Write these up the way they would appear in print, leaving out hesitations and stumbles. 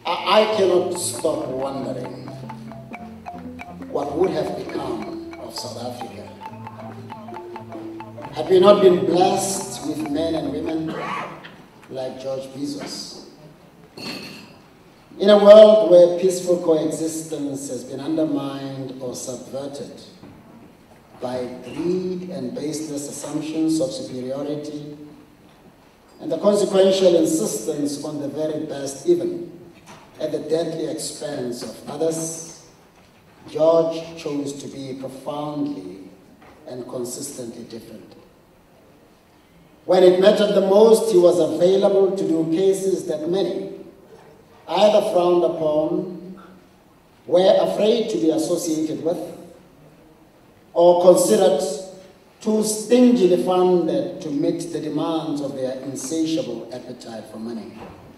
I cannot stop wondering what would have become of South Africa had we not been blessed with men and women like George Bizos. In a world where peaceful coexistence has been undermined or subverted by greed and baseless assumptions of superiority, and the consequential insistence on the very best, even at the deadly expense of others, George chose to be profoundly and consistently different. When it mattered the most, he was available to do cases that many, either frowned upon, were afraid to be associated with, or considered too stingily funded to meet the demands of their insatiable appetite for money.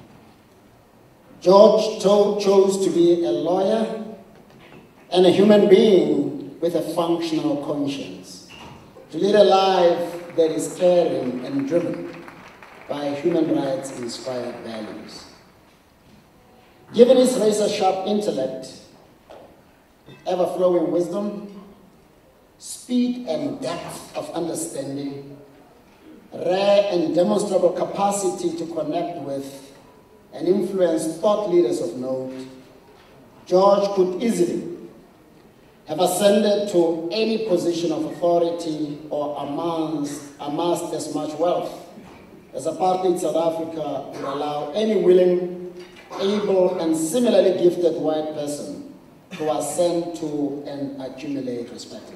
George chose to be a lawyer and a human being with a functional conscience, to lead a life that is caring and driven by human rights-inspired values. Given his razor-sharp intellect, ever-flowing wisdom, speed and depth of understanding, rare and demonstrable capacity to connect with and influence thought leaders of note, George could easily have ascended to any position of authority or amassed as much wealth as apartheid South Africa would allow any willing, able, and similarly gifted white person to ascend to and accumulate respectively.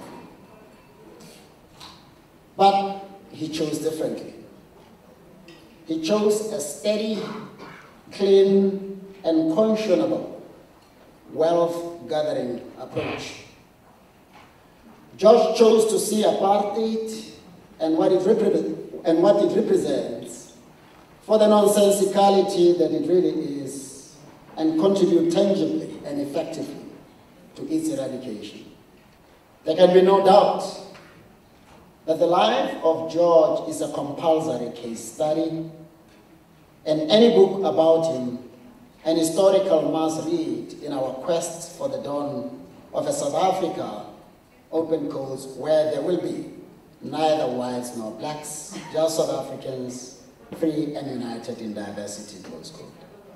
But he chose differently. He chose a steady, clean, and conscionable wealth-gathering approach. George chose to see apartheid and what it represents for the nonsensicality that it really is, and contribute tangibly and effectively to its eradication. There can be no doubt that the life of George is a compulsory case study, and any book about him an historical must-read in our quest for the dawn of a South Africa, open quotes, where there will be neither whites nor blacks, just South Africans, free and united in diversity, close quote.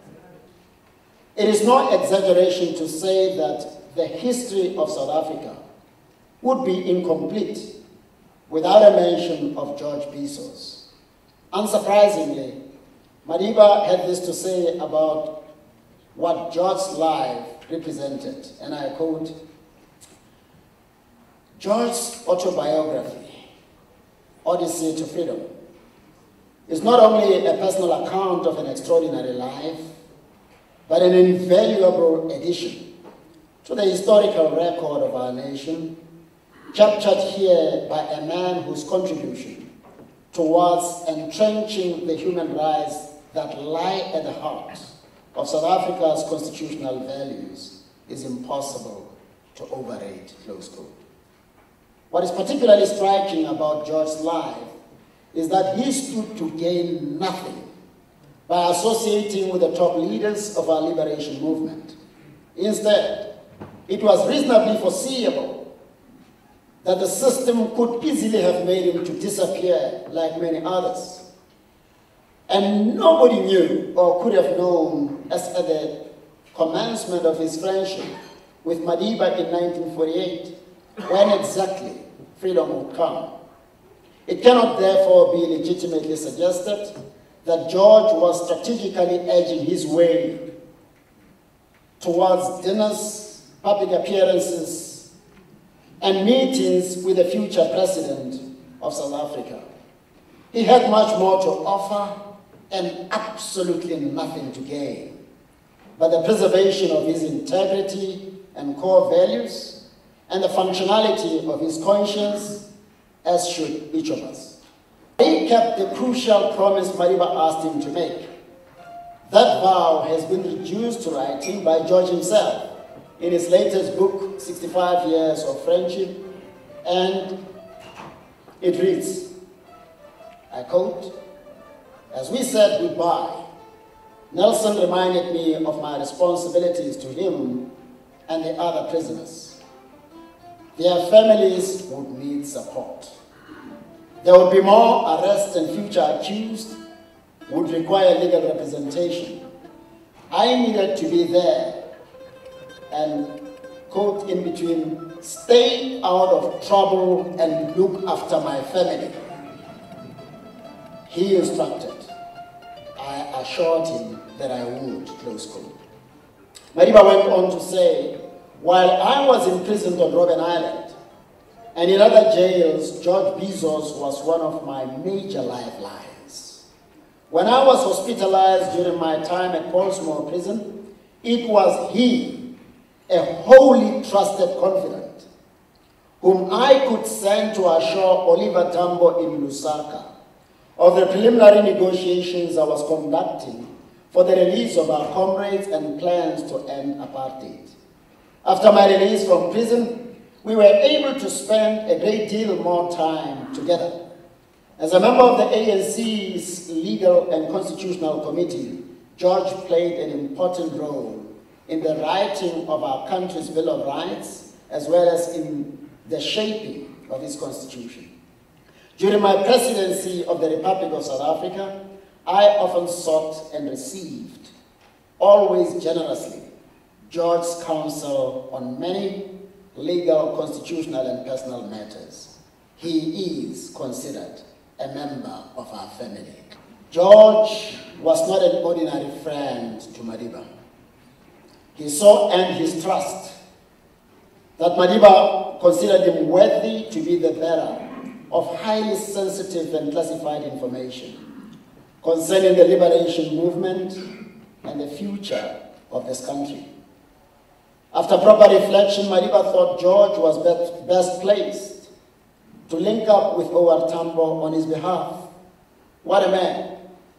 It is no exaggeration to say that the history of South Africa would be incomplete without a mention of George Bizos. Unsurprisingly, Madiba had this to say about what George's life represented, and I quote, "George's autobiography, Odyssey to Freedom, is not only a personal account of an extraordinary life, but an invaluable addition to the historical record of our nation, captured here by a man whose contribution towards entrenching the human rights that lie at the heart of South Africa's constitutional values is impossible to overrate," close quote. What is particularly striking about George's life is that he stood to gain nothing by associating with the top leaders of our liberation movement. Instead, it was reasonably foreseeable that the system could easily have made him to disappear like many others. And nobody knew or could have known, as at the commencement of his friendship with Madiba in 1948, when exactly freedom would come. It cannot therefore be legitimately suggested that George was strategically edging his way towards dinners, public appearances, and meetings with the future president of South Africa. He had much more to offer and absolutely nothing to gain, but the preservation of his integrity and core values and the functionality of his conscience, as should each of us. He kept the crucial promise Madiba asked him to make. That vow has been reduced to writing by George himself in his latest book, 65 Years of Friendship, and it reads, I quote, "As we said goodbye, Nelson reminded me of my responsibilities to him and the other prisoners. Their families would need support. There would be more arrests and future accused would require legal representation. I needed to be there and, quote in between, stay out of trouble and look after my family. He instructed. I assured him that I would, close quote. Madiba went on to say, while I was imprisoned on Robben Island and in other jails, George Bizos was one of my major lifelines. When I was hospitalized during my time at Portsmouth prison, it was he, a wholly trusted confidant, whom I could send to assure Oliver Tambo in Lusaka of the preliminary negotiations I was conducting for the release of our comrades and plans to end apartheid. After my release from prison, we were able to spend a great deal more time together. As a member of the ANC's Legal and Constitutional Committee, George played an important role in the writing of our country's Bill of Rights, as well as in the shaping of its constitution. During my presidency of the Republic of South Africa, I often sought and received, always generously, George's counsel on many legal, constitutional, and personal matters. He is considered a member of our family. George was not an ordinary friend to Madiba. He so earned his trust that Madiba considered him worthy to be the bearer of highly sensitive and classified information concerning the liberation movement and the future of this country. After proper reflection, Madiba thought George was best placed to link up with O.R. Tambo on his behalf. What a man.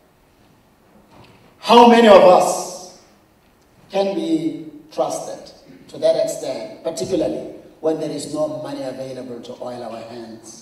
How many of us can be trusted to that extent, particularly when there is no money available to oil our hands?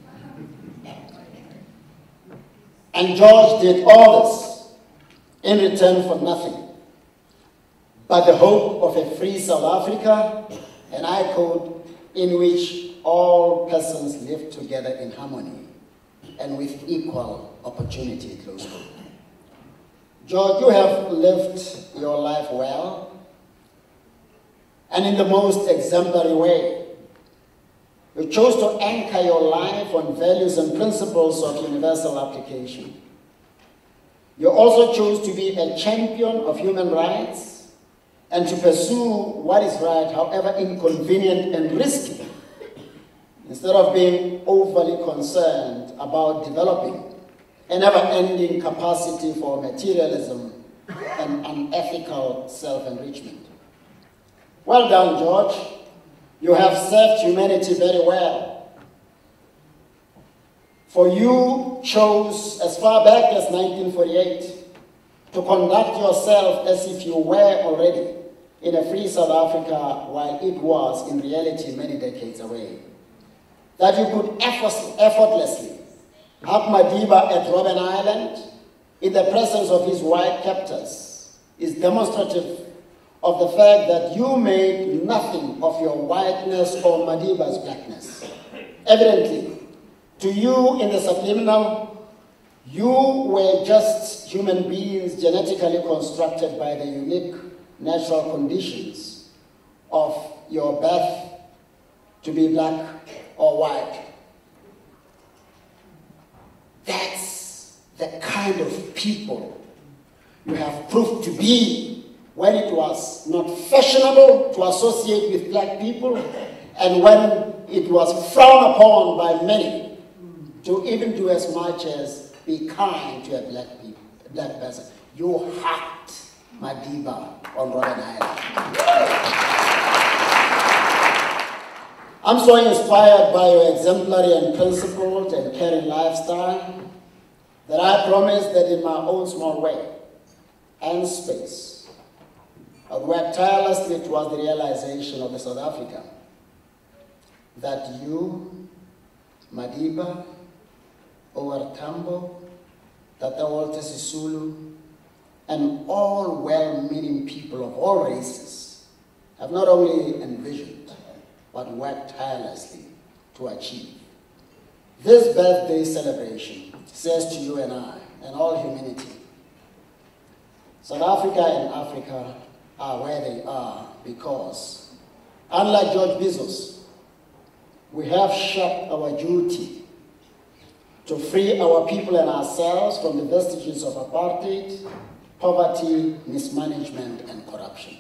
And George did all this in return for nothing but the hope of a free South Africa, and I quote, in which all persons live together in harmony and with equal opportunity, close quote. George, you have lived your life well and in the most exemplary way. You chose to anchor your life on values and principles of universal application. You also chose to be a champion of human rights and to pursue what is right, however inconvenient and risky, instead of being overly concerned about developing a never-ending capacity for materialism and unethical self-enrichment. Well done, George. You have served humanity very well. For you chose, as far back as 1948, to conduct yourself as if you were already in a free South Africa, while it was, in reality, many decades away. That you could effortlessly hug Madiba at Robben Island in the presence of his white captors is demonstrative of the fact that you made nothing of your whiteness or Madiba's blackness. Evidently, to you in the subliminal, you were just human beings genetically constructed by the unique natural conditions of your birth to be black or white. That's the kind of people you have proved to be when it was not fashionable to associate with black people, and when it was frowned upon by many to even do as much as be kind to a black person. You hacked Madiba on Robben Island. I'm so inspired by your exemplary and principled and caring lifestyle that I promise that in my own small way and space, I would work tirelessly towards the realization of the South Africa that you, Madiba, O.R. Tambo, Tata Walter Sisulu, and all well-meaning people of all races have not only envisioned, but worked tirelessly to achieve. This birthday celebration says to you and I, and all humanity, South Africa and Africa are where they are because, unlike George Bizos, we have shirked our duty to free our people and ourselves from the vestiges of apartheid, poverty, mismanagement, and corruption.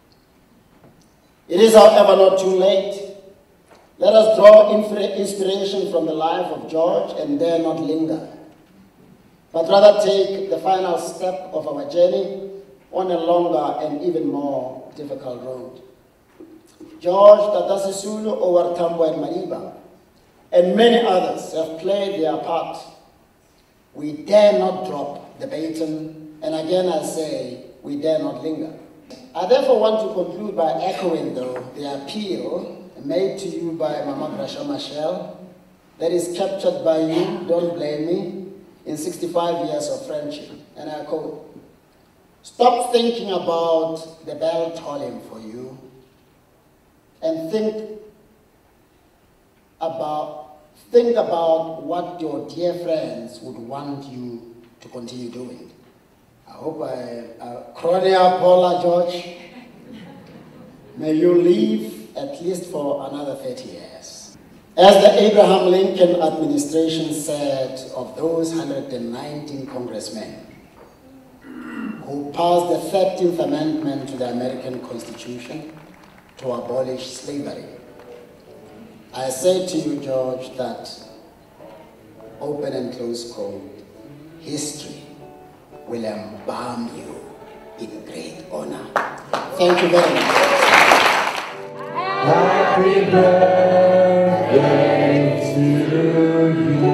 It is, however, not too late. Let us draw inspiration from the life of George and dare not linger, but rather take the final step of our journey on a longer and even more difficult road. George, Tata Sisulu, Owar Tambo, and Madiba, and many others have played their part. We dare not drop the baton, and again I say, we dare not linger. I therefore want to conclude by echoing, though, the appeal made to you by Mama Grasha Machel that is captured by you, don't blame me, in 65 years of friendship. And I quote, "Stop thinking about the bell tolling for you and think about what your dear friends would want you to continue doing." I hope Kronia, Paula, George, may you live at least for another 30 years. As the Abraham Lincoln administration said of those 119 congressmen who passed the 13th Amendment to the American Constitution to abolish slavery, I say to you, George, that, open and close quote, history will embalm you in great honor. Thank you very much. Happy birthday to you.